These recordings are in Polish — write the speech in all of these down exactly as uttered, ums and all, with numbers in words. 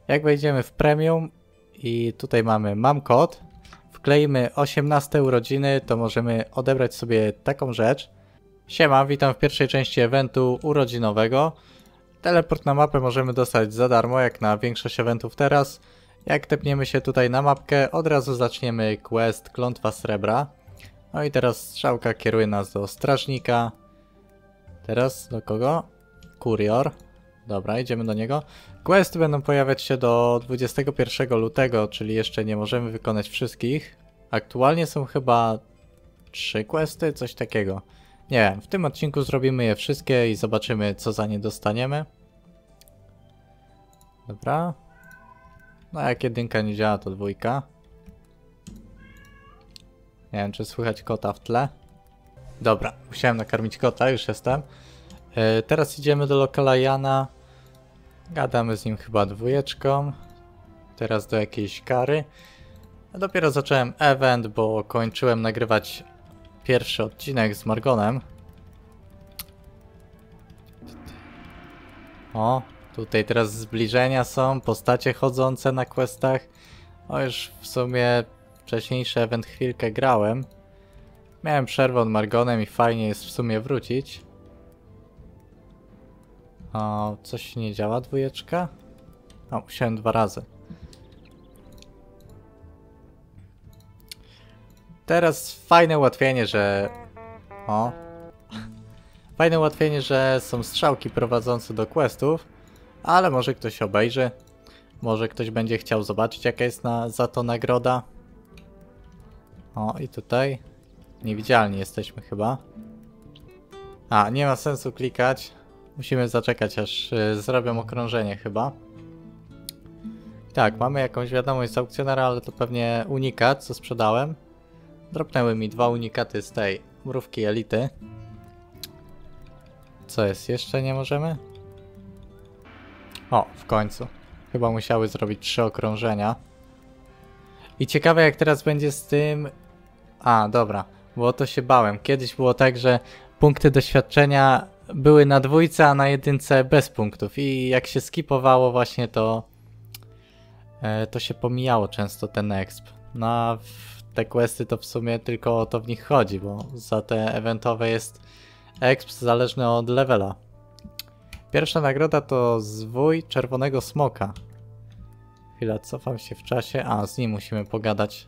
Jak wejdziemy w premium i tutaj mamy mam kod, wkleimy osiemnaste urodziny, to możemy odebrać sobie taką rzecz. Siema, witam w pierwszej części eventu urodzinowego. Teleport na mapę możemy dostać za darmo, jak na większość eventów teraz. Jak tepniemy się tutaj na mapkę, od razu zaczniemy quest Klątwa Srebra. No i teraz strzałka kieruje nas do strażnika. Teraz do kogo? Kurior. Dobra, idziemy do niego. Questy będą pojawiać się do dwudziestego pierwszego lutego, czyli jeszcze nie możemy wykonać wszystkich. Aktualnie są chyba trzy questy, coś takiego. Nie wiem, w tym odcinku zrobimy je wszystkie i zobaczymy, co za nie dostaniemy. Dobra. No jak jedynka nie działa, to dwójka. Nie wiem, czy słychać kota w tle. Dobra, musiałem nakarmić kota, już jestem. Yy, teraz idziemy do lokala Jana. Gadamy z nim chyba dwójeczką. Teraz do jakiejś kary. Dopiero zacząłem event, bo kończyłem nagrywać pierwszy odcinek z Margonem. O, tutaj teraz zbliżenia są, postacie chodzące na questach. O, już w sumie wcześniejszy event chwilkę grałem. Miałem przerwę od Margonem i fajnie jest w sumie wrócić. O, coś nie działa, dwójeczka? O, musiałem dwa razy. Teraz fajne ułatwienie, że... O. Fajne ułatwienie, że są strzałki prowadzące do questów, ale może ktoś obejrzy. Może ktoś będzie chciał zobaczyć, jaka jest na, za to nagroda. O, i tutaj niewidzialni jesteśmy chyba. A, nie ma sensu klikać. Musimy zaczekać, aż y, zrobią okrążenie chyba. Tak, mamy jakąś wiadomość z aukcjonera, ale to pewnie unikat, co sprzedałem. Dropnęły mi dwa unikaty z tej mrówki elity. Co jest? Jeszcze nie możemy? O, w końcu. Chyba musiały zrobić trzy okrążenia. I ciekawe, jak teraz będzie z tym... A, dobra, bo o to się bałem. Kiedyś było tak, że punkty doświadczenia były na dwójce, a na jedynce bez punktów. I jak się skipowało właśnie, to... E, to się pomijało często ten exp. No a w te questy to w sumie tylko o to w nich chodzi, bo za te eventowe jest exp zależny od levela. Pierwsza nagroda to zwój czerwonego smoka. Chwila, cofam się w czasie. A, z nim musimy pogadać.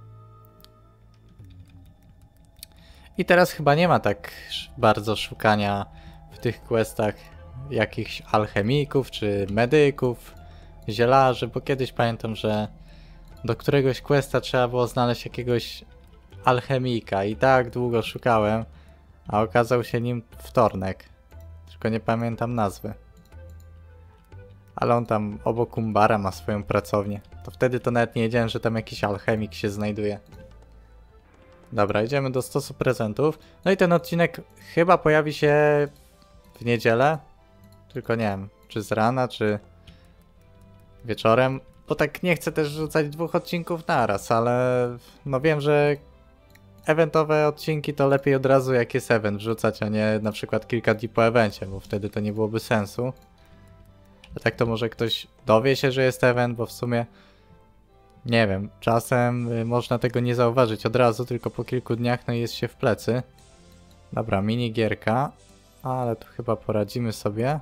I teraz chyba nie ma tak bardzo szukania w tych questach jakichś alchemików czy medyków, zielarzy, bo kiedyś pamiętam, że do któregoś questa trzeba było znaleźć jakiegoś alchemika i tak długo szukałem, a okazał się nim Wtornek. Tylko nie pamiętam nazwy. Ale on tam obok Umbara ma swoją pracownię. To wtedy to nawet nie wiedziałem, że tam jakiś alchemik się znajduje. Dobra, idziemy do stosu prezentów. No i ten odcinek chyba pojawi się w niedzielę. Tylko nie wiem, czy z rana, czy wieczorem. Bo tak nie chcę też rzucać dwóch odcinków naraz, ale no wiem, że eventowe odcinki to lepiej od razu jak jest event wrzucać, a nie na przykład kilka dni po evencie, bo wtedy to nie byłoby sensu. A tak to może ktoś dowie się, że jest event, bo w sumie nie wiem, czasem y, można tego nie zauważyć od razu, tylko po kilku dniach no i jest się w plecy. Dobra, minigierka, ale tu chyba poradzimy sobie.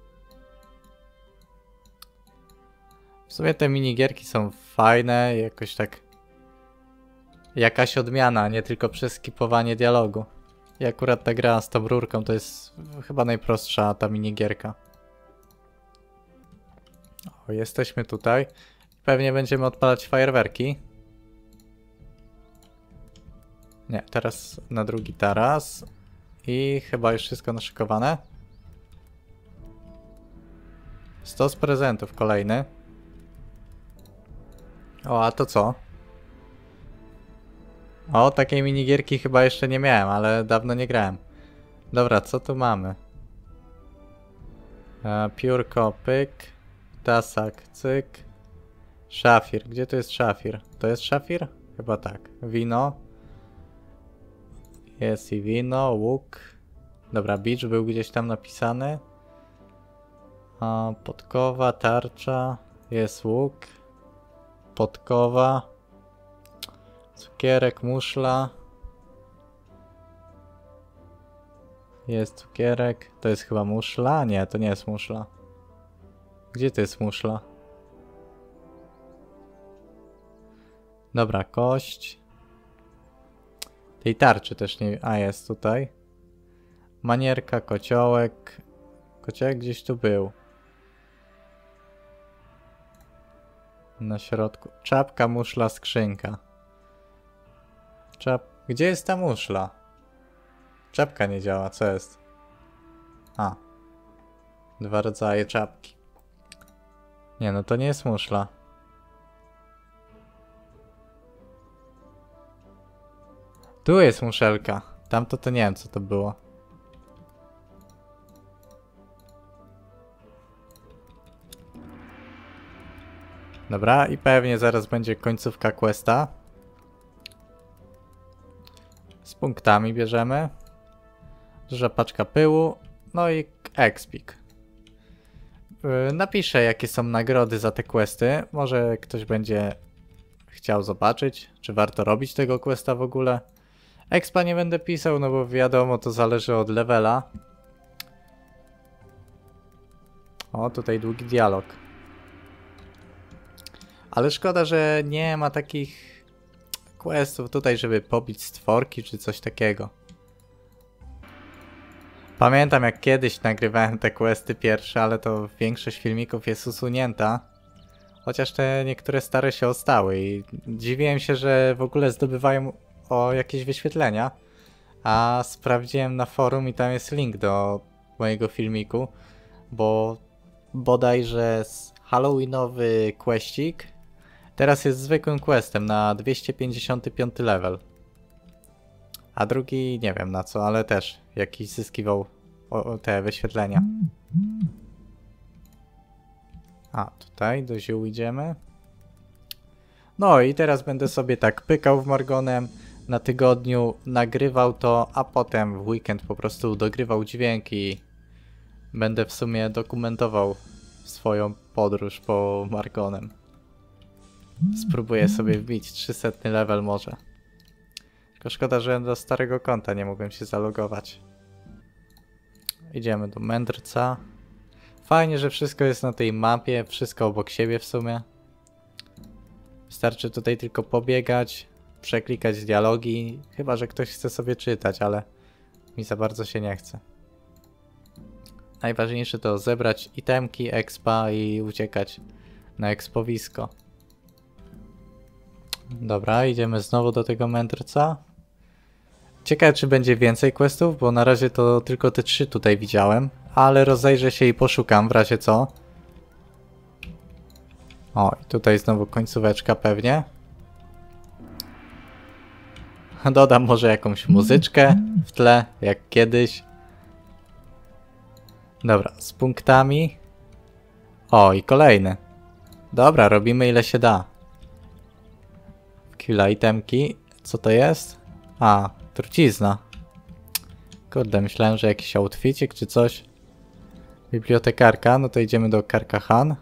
W sumie te minigierki są fajne, jakoś tak jakaś odmiana, nie tylko przeskipowanie dialogu. I akurat ta gra z tą rurką to jest chyba najprostsza ta minigierka. O, jesteśmy tutaj. Pewnie będziemy odpalać fajerwerki. Nie, teraz na drugi taras. I chyba już wszystko naszykowane. Stos prezentów kolejny. O, a to co? O, takiej minigierki chyba jeszcze nie miałem, ale dawno nie grałem. Dobra, co tu mamy? E, piórko, pyk. Tasak, cyk. Szafir. Gdzie to jest szafir? To jest szafir? Chyba tak. Wino. Jest i wino, łuk. Dobra, beach był gdzieś tam napisany. A, podkowa, tarcza. Jest łuk. Podkowa. Cukierek, muszla. Jest cukierek. To jest chyba muszla? Nie, to nie jest muszla. Gdzie to jest muszla? Dobra, kość. Tej tarczy też nie... A, jest tutaj. Manierka, kociołek. Kociołek gdzieś tu był. Na środku. Czapka, muszla, skrzynka. Czap... Gdzie jest ta muszla? Czapka nie działa, co jest? A. Dwa rodzaje czapki. Nie, no to nie jest muszla. Tu jest muszelka. Tamto to nie wiem, co to było. Dobra, i pewnie zaraz będzie końcówka questa. Z punktami bierzemy. Duża paczka pyłu. No i expik. Yy, napiszę, jakie są nagrody za te questy. Może ktoś będzie chciał zobaczyć, czy warto robić tego questa w ogóle. Expa nie będę pisał, no bo wiadomo, to zależy od levela. O, tutaj długi dialog. Ale szkoda, że nie ma takich questów tutaj, żeby pobić stworki czy coś takiego. Pamiętam, jak kiedyś nagrywałem te questy pierwsze, ale to większość filmików jest usunięta. Chociaż te niektóre stare się ostały i dziwiłem się, że w ogóle zdobywają o jakieś wyświetlenia. A sprawdziłem na forum i tam jest link do mojego filmiku, bo bodajże halloweenowy questik teraz jest zwykłym questem na dwieście pięćdziesiąty piąty level. A drugi nie wiem na co, ale też jakiś zyskiwał o, o te wyświetlenia. A, tutaj do ziół idziemy. No i teraz będę sobie tak pykał w Morgonem na tygodniu, nagrywał to, a potem w weekend po prostu dogrywał dźwięk i będę w sumie dokumentował swoją podróż po Morgonem. Spróbuję sobie wbić trzysetny level może. Tylko szkoda, że do starego konta nie mogłem się zalogować. Idziemy do mędrca. Fajnie, że wszystko jest na tej mapie, wszystko obok siebie w sumie. Wystarczy tutaj tylko pobiegać, przeklikać dialogi, chyba że ktoś chce sobie czytać, ale mi za bardzo się nie chce. Najważniejsze to zebrać itemki, expa i uciekać na expowisko. Dobra, idziemy znowu do tego mędrca. Ciekawe, czy będzie więcej questów, bo na razie to tylko te trzy tutaj widziałem, ale rozejrzę się i poszukam w razie co. O, i tutaj znowu końcóweczka pewnie. Dodam może jakąś muzyczkę w tle, jak kiedyś. Dobra, z punktami. O, i kolejny. Dobra, robimy ile się da. Chwila, itemki. Co to jest? A, trucizna. Kurde, myślałem, że jakiś outficik czy coś. Bibliotekarka, no to idziemy do Carcahan.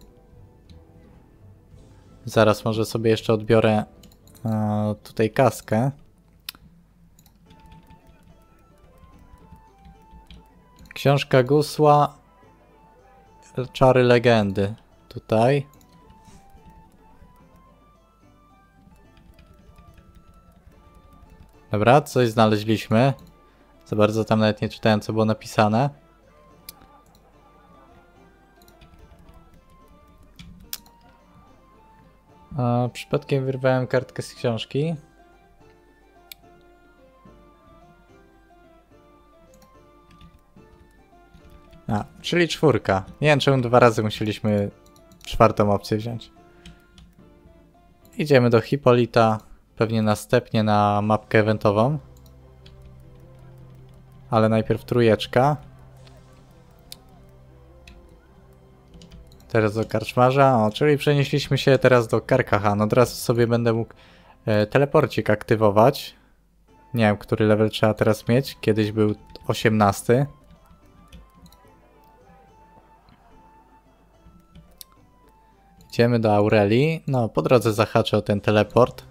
Zaraz może sobie jeszcze odbiorę e, tutaj kaskę. Książka Gusła. Czary legendy. Tutaj. Dobra, coś znaleźliśmy. Za bardzo tam nawet nie czytałem, co było napisane. A, przypadkiem wyrwałem kartkę z książki. A, czyli czwórka. Nie wiem, czemu dwa razy musieliśmy czwartą opcję wziąć. Idziemy do Hipolita. Pewnie następnie na mapkę eventową. Ale najpierw trójeczka. Teraz do karczmarza. O, czyli przenieśliśmy się teraz do Carcahan. Od razu sobie będę mógł e, teleporcik aktywować. Nie wiem, który level trzeba teraz mieć. Kiedyś był osiemnasty. Idziemy do Aurelii. No, po drodze zahaczę o ten teleport.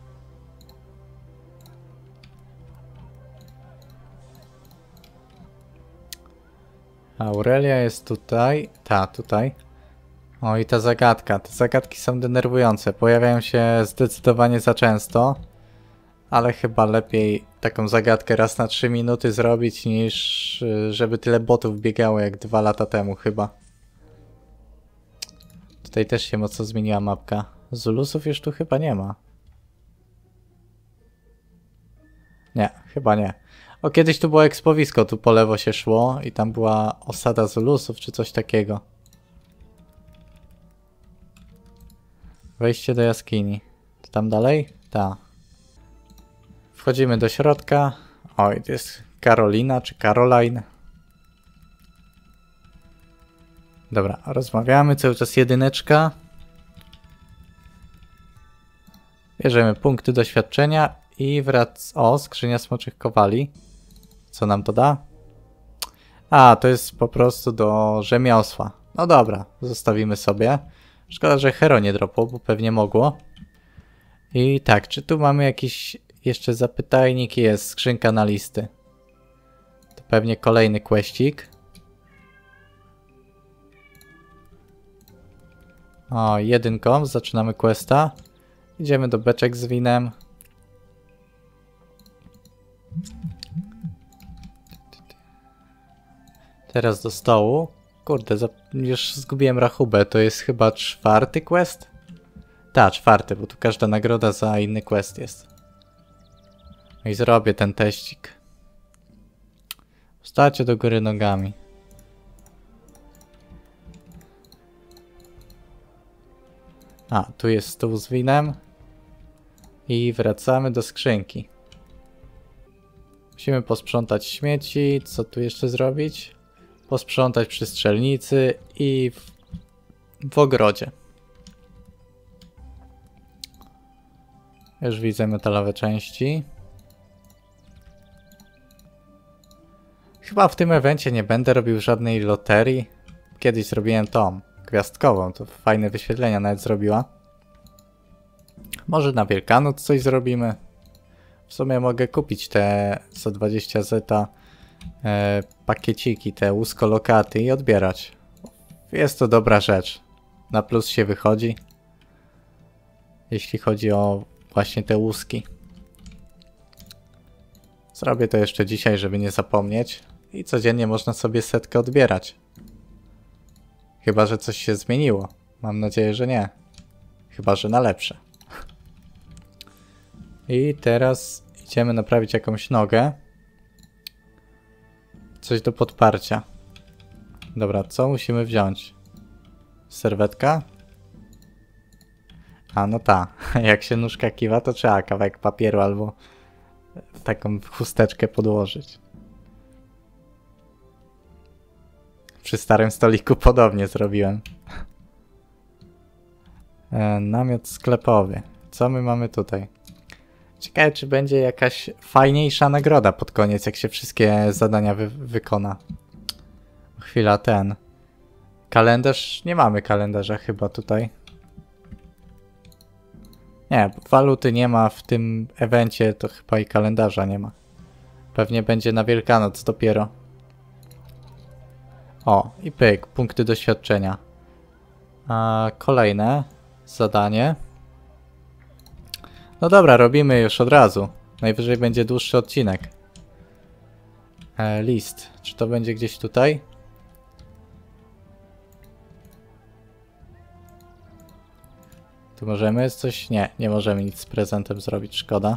Aurelia jest tutaj. Ta, tutaj. O, i ta zagadka. Te zagadki są denerwujące. Pojawiają się zdecydowanie za często. Ale chyba lepiej taką zagadkę raz na trzy minuty zrobić, niż żeby tyle botów biegało jak dwa lata temu chyba. Tutaj też się mocno zmieniła mapka. Zulusów już tu chyba nie ma. Nie, chyba nie. O, kiedyś tu było ekspowisko, tu po lewo się szło i tam była osada Zulusów czy coś takiego. Wejście do jaskini. To tam dalej? Ta. Wchodzimy do środka. Oj, to jest Karolina czy Caroline. Dobra, rozmawiamy. Cały czas jedyneczka. Bierzemy punkty doświadczenia i wrac... O, skrzynia smoczych kowali. Co nam to da? A, to jest po prostu do rzemiosła. No dobra, zostawimy sobie. Szkoda, że hero nie dropło, bo pewnie mogło. I tak, czy tu mamy jakiś jeszcze zapytajnik? Jest skrzynka na listy. To pewnie kolejny questik. O, jedynką, zaczynamy questa. Idziemy do beczek z winem. Teraz do stołu. Kurde, już zgubiłem rachubę. To jest chyba czwarty quest? Tak, czwarty, bo tu każda nagroda za inny quest jest. No i zrobię ten teścik. Wstacie do góry nogami. A, tu jest stół z winem. I wracamy do skrzynki. Musimy posprzątać śmieci. Co tu jeszcze zrobić? Posprzątać przy strzelnicy i w, w ogrodzie. Już widzę metalowe części. Chyba w tym evencie nie będę robił żadnej loterii. Kiedyś zrobiłem tą gwiazdkową, to fajne wyświetlenia nawet zrobiła. Może na Wielkanoc coś zrobimy. W sumie mogę kupić te za dwadzieścia zeta e, pakieciki, te łuskolokaty i odbierać. Jest to dobra rzecz. Na plus się wychodzi. Jeśli chodzi o właśnie te łuski. Zrobię to jeszcze dzisiaj, żeby nie zapomnieć. I codziennie można sobie setkę odbierać. Chyba, że coś się zmieniło. Mam nadzieję, że nie. Chyba, że na lepsze. I teraz idziemy naprawić jakąś nogę. Coś do podparcia. Dobra, co musimy wziąć? Serwetka? A, no ta. Jak się nóżka kiwa, to trzeba kawałek papieru albo taką chusteczkę podłożyć. Przy starym stoliku podobnie zrobiłem. E, namiot sklepowy. Co my mamy tutaj? Ciekawe, czy będzie jakaś fajniejsza nagroda pod koniec, jak się wszystkie zadania wy wykona. Chwila, ten. Kalendarz? Nie mamy kalendarza chyba tutaj. Nie, waluty nie ma w tym evencie, to chyba i kalendarza nie ma. Pewnie będzie na Wielkanoc dopiero. O, i pyk, punkty doświadczenia. A kolejne zadanie. No dobra, robimy już od razu. Najwyżej będzie dłuższy odcinek. E, list. Czy to będzie gdzieś tutaj? Tu możemy coś? Nie, nie możemy nic z prezentem zrobić, szkoda.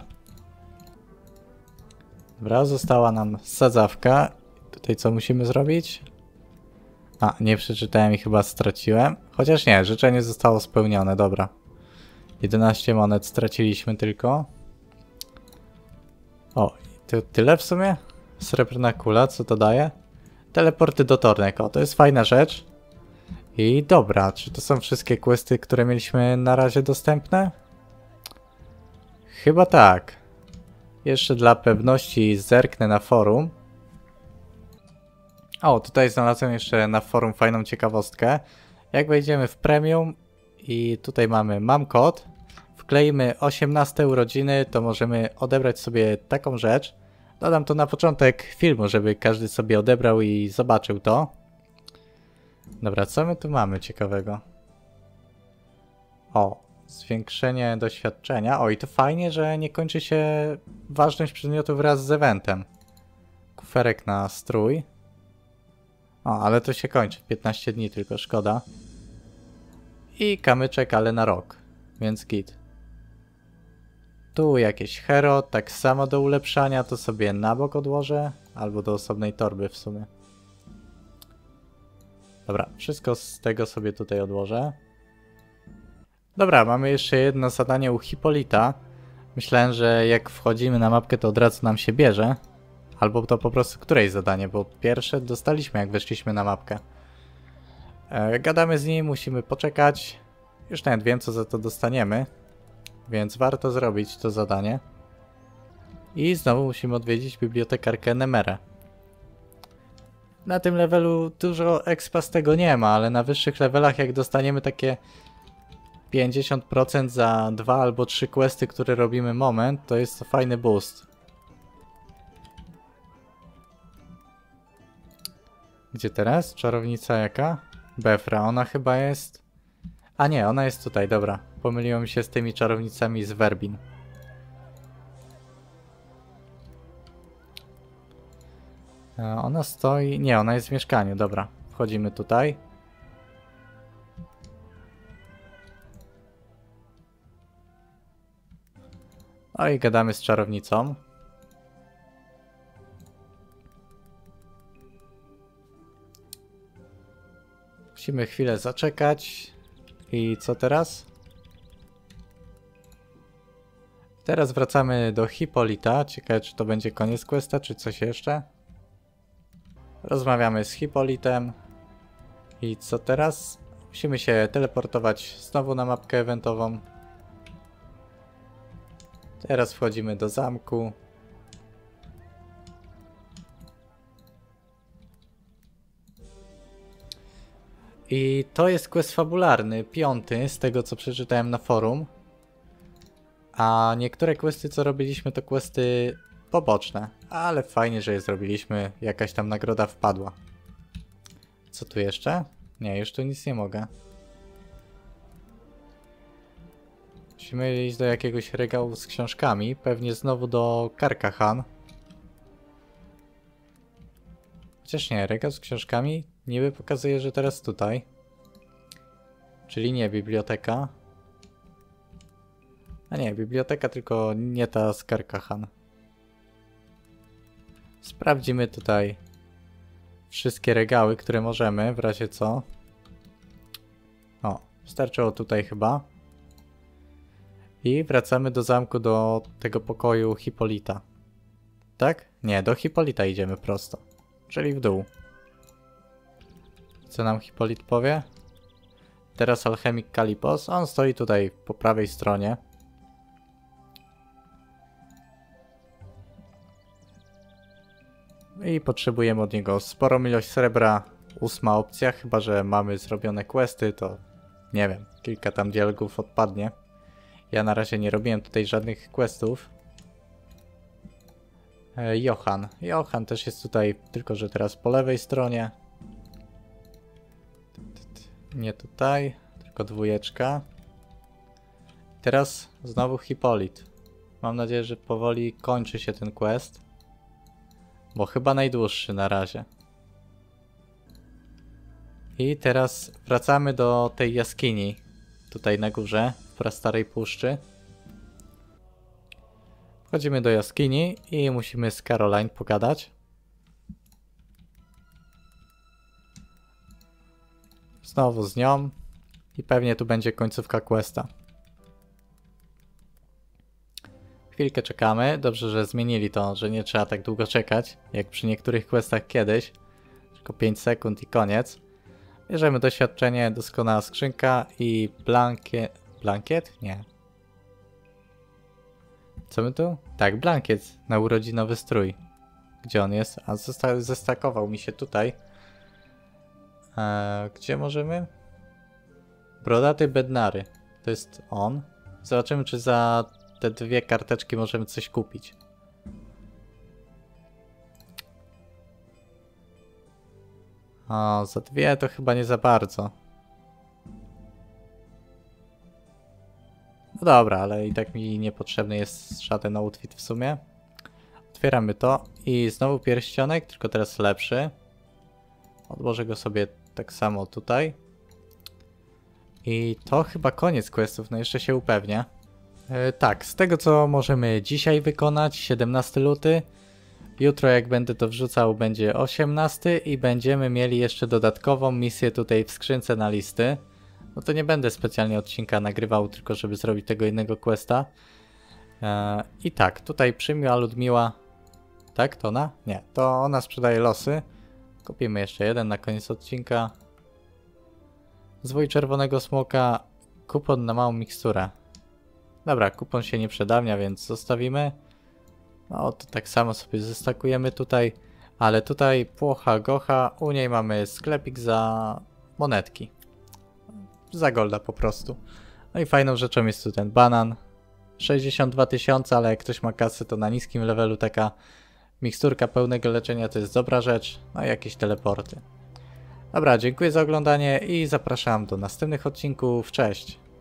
Dobra, została nam sadzawka. Tutaj co musimy zrobić? A, nie przeczytałem i chyba straciłem. Chociaż nie, życzenie zostało spełnione, dobra. jedenaście monet straciliśmy tylko. O, to tyle w sumie? Srebrna kula, co to daje? Teleporty do Tornek, o, to jest fajna rzecz. I dobra, czy to są wszystkie questy, które mieliśmy na razie dostępne? Chyba tak. Jeszcze dla pewności zerknę na forum. O, tutaj znalazłem jeszcze na forum fajną ciekawostkę. Jak wejdziemy w premium I tutaj mamy mam kod. Wkleimy osiemnaste urodziny, to możemy odebrać sobie taką rzecz. Dodam to na początek filmu, żeby każdy sobie odebrał i zobaczył to. Dobra, co my tu mamy ciekawego? O, zwiększenie doświadczenia. O, i to fajnie, że nie kończy się ważność przedmiotu wraz z eventem. Kuferek na strój. O, ale to się kończy. piętnaście dni tylko, szkoda. I kamyczek, ale na rok, więc git. Tu jakieś hero, tak samo do ulepszania, to sobie na bok odłożę, albo do osobnej torby w sumie. Dobra, wszystko z tego sobie tutaj odłożę. Dobra, mamy jeszcze jedno zadanie u Hipolita. Myślałem, że jak wchodzimy na mapkę, to od razu nam się bierze. Albo to po prostu któreś zadanie, bo pierwsze dostaliśmy, jak weszliśmy na mapkę. E, gadamy z nim, musimy poczekać. Już nawet wiem, co za to dostaniemy. Więc warto zrobić to zadanie. I znowu musimy odwiedzić bibliotekarkę Nemerę. Na tym levelu dużo expa z tego nie ma, ale na wyższych levelach jak dostaniemy takie pięćdziesiąt procent za dwa albo trzy questy, które robimy moment, to jest to fajny boost. Gdzie teraz? Czarownica jaka? Befra, ona chyba jest... A nie, ona jest tutaj, dobra. Pomyliło mi się z tymi czarownicami z Verbin. E, ona stoi... Nie, ona jest w mieszkaniu, dobra. Wchodzimy tutaj. No i gadamy z czarownicą. Musimy chwilę zaczekać. I co teraz? Teraz wracamy do Hipolita. Ciekawe, czy to będzie koniec questa, czy coś jeszcze? Rozmawiamy z Hipolitem. I co teraz? Musimy się teleportować znowu na mapkę eventową. Teraz wchodzimy do zamku. I to jest quest fabularny, piąty, z tego co przeczytałem na forum. A niektóre questy, co robiliśmy, to questy poboczne. Ale fajnie, że je zrobiliśmy. Jakaś tam nagroda wpadła. Co tu jeszcze? Nie, już tu nic nie mogę. Musimy iść do jakiegoś regału z książkami. Pewnie znowu do Carcahan. Chociaż nie, regał z książkami niby pokazuje, że teraz tutaj. Czyli nie biblioteka. A nie, biblioteka, tylko nie ta z Carcahan. Sprawdzimy tutaj wszystkie regały, które możemy, w razie co. O, wystarczyło tutaj chyba. I wracamy do zamku, do tego pokoju Hipolita. Tak? Nie, do Hipolita idziemy prosto. Czyli w dół. Co nam Hipolit powie? Teraz alchemik Kalipos. On stoi tutaj po prawej stronie. I potrzebujemy od niego sporą ilość srebra. Ósma opcja, chyba że mamy zrobione questy, to nie wiem, kilka tam dialogów odpadnie. Ja na razie nie robiłem tutaj żadnych questów. E, Johan. Johan też jest tutaj, tylko że teraz po lewej stronie. Nie tutaj, tylko dwójeczka. Teraz znowu Hipolit. Mam nadzieję, że powoli kończy się ten quest. Bo chyba najdłuższy na razie. I teraz wracamy do tej jaskini. Tutaj na górze, w prastarej puszczy. Wchodzimy do jaskini i musimy z Caroline pogadać. Znowu z nią. I pewnie tu będzie końcówka questa. Chwilkę czekamy. Dobrze, że zmienili to, że nie trzeba tak długo czekać, jak przy niektórych questach kiedyś. Tylko pięć sekund i koniec. Bierzemy doświadczenie, doskonała skrzynka i blankiet... Blankiet? Nie. Co my tu? Tak, blankiet na urodzinowy strój. Gdzie on jest? A zosta zestakował mi się tutaj. Eee, gdzie możemy? Brodaty Bednary. To jest on. Zobaczymy, czy za te dwie karteczki możemy coś kupić. O, za dwie to chyba nie za bardzo. No dobra, ale i tak mi niepotrzebny jest żaden outfit w sumie. Otwieramy to i znowu pierścionek, tylko teraz lepszy. Odłożę go sobie tak samo tutaj. I to chyba koniec questów, no jeszcze się upewnię. Yy, tak, z tego co możemy dzisiaj wykonać, siedemnasty luty. Jutro jak będę to wrzucał będzie osiemnasty i będziemy mieli jeszcze dodatkową misję tutaj w skrzynce na listy. No to nie będę specjalnie odcinka nagrywał, tylko żeby zrobić tego jednego questa. Yy, I tak, tutaj przymiła Ludmiła. Tak, to ona? Nie, to ona sprzedaje losy. Kupimy jeszcze jeden na koniec odcinka. Zwój czerwonego smoka. Kupon na małą miksturę. Dobra, kupon się nie przedawnia, więc zostawimy. No to tak samo sobie zestakujemy tutaj. Ale tutaj płocha gocha. U niej mamy sklepik za monetki. Za golda po prostu. No i fajną rzeczą jest tu ten banan. sześćdziesiąt dwa tysiące, ale jak ktoś ma kasę, to na niskim levelu taka miksturka pełnego leczenia to jest dobra rzecz. No i jakieś teleporty. Dobra, dziękuję za oglądanie i zapraszam do następnych odcinków. Cześć!